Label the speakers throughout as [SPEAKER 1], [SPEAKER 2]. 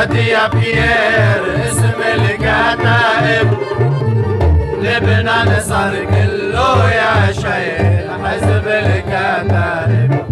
[SPEAKER 1] مجد يا بيير اسم الكتائب، لبنان صار كله يا شيخ حزب الكتائب.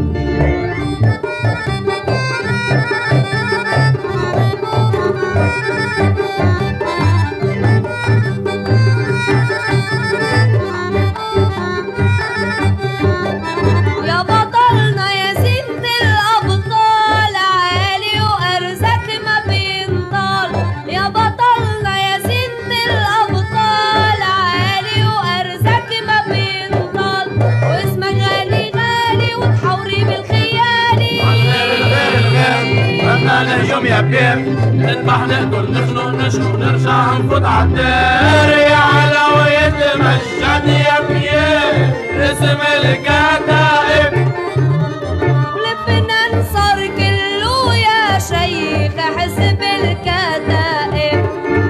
[SPEAKER 1] نهجم يا بير نذبح نقتل نخنق نشنق نرجع نفوت عالدير، يا علوية مجد يا بير اسم الكتائب،
[SPEAKER 2] لبنان صار كله يا شيخ حزب الكتائب.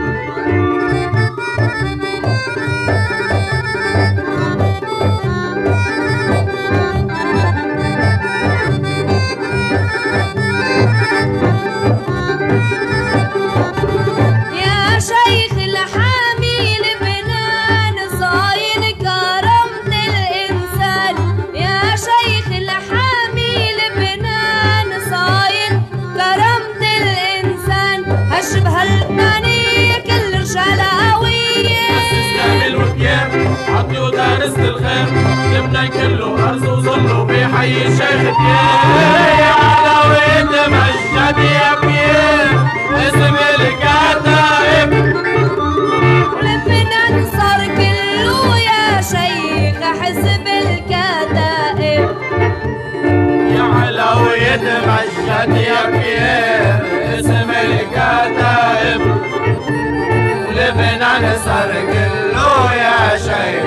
[SPEAKER 1] ودارس الخير لبنان كله أرز وظله بيحيي الشيخ بيير، يا علوية مجد يا بيير اسم الكتائب،
[SPEAKER 2] لبنان صار كله يا شيخ حزب الكتائب،
[SPEAKER 1] يا علوية مجد يا بيير اسم الكتائب، لبنان صار كله يا شيخ